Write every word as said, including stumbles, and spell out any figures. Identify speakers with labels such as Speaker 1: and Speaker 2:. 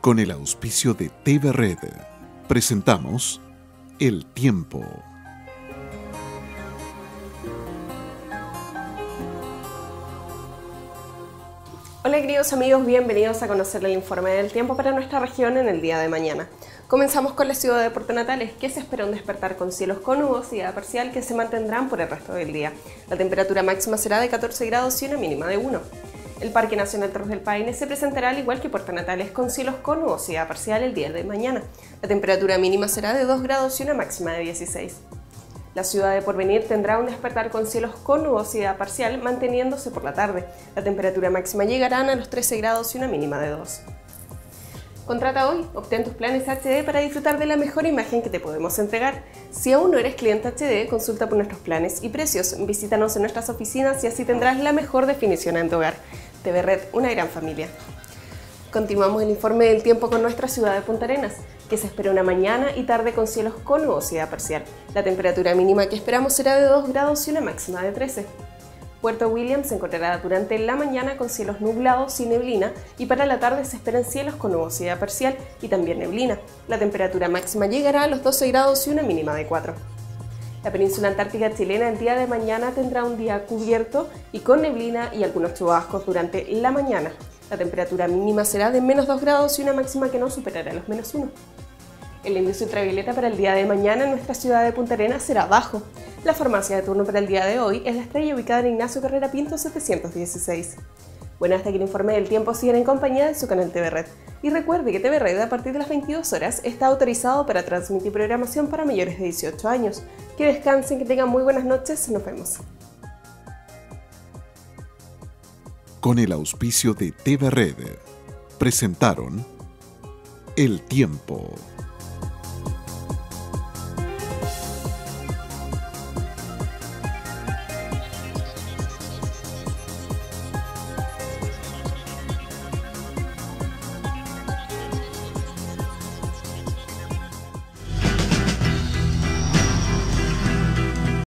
Speaker 1: Con el auspicio de T V Red, presentamos El Tiempo.
Speaker 2: Hola queridos amigos, bienvenidos a conocer el informe del tiempo para nuestra región en el día de mañana. Comenzamos con la ciudad de Puerto Natales, que se espera un despertar con cielos con nubosidad parcial que se mantendrán por el resto del día. La temperatura máxima será de catorce grados y una mínima de uno. El Parque Nacional Torres del Paine se presentará al igual que Puerto Natales con cielos con nubosidad parcial el día de mañana. La temperatura mínima será de dos grados y una máxima de dieciséis. La ciudad de Porvenir tendrá un despertar con cielos con nubosidad parcial manteniéndose por la tarde. La temperatura máxima llegará a los trece grados y una mínima de dos. Contrata hoy, obtén tus planes H D para disfrutar de la mejor imagen que te podemos entregar. Si aún no eres cliente H D, consulta por nuestros planes y precios, visítanos en nuestras oficinas y así tendrás la mejor definición en tu hogar. T V Red, una gran familia. Continuamos el informe del tiempo con nuestra ciudad de Punta Arenas, que se espera una mañana y tarde con cielos con nubosidad parcial. La temperatura mínima que esperamos será de dos grados y una máxima de trece. Puerto Williams se encontrará durante la mañana con cielos nublados y neblina y para la tarde se esperan cielos con nubosidad parcial y también neblina. La temperatura máxima llegará a los doce grados y una mínima de cuatro. La península antártica chilena el día de mañana tendrá un día cubierto y con neblina y algunos chubascos durante la mañana. La temperatura mínima será de menos dos grados y una máxima que no superará los menos uno. El índice ultravioleta para el día de mañana en nuestra ciudad de Punta Arenas será bajo. La farmacia de turno para el día de hoy es la Estrella, ubicada en Ignacio Carrera Pinto setecientos dieciséis. Bueno, hasta aquí el informe del tiempo. Sigan en compañía de su canal T V Red. Y recuerde que T V Red a partir de las veintidós horas está autorizado para transmitir programación para mayores de dieciocho años. Que descansen, que tengan muy buenas noches. Nos vemos.
Speaker 1: Con el auspicio de T V Red, presentaron El Tiempo.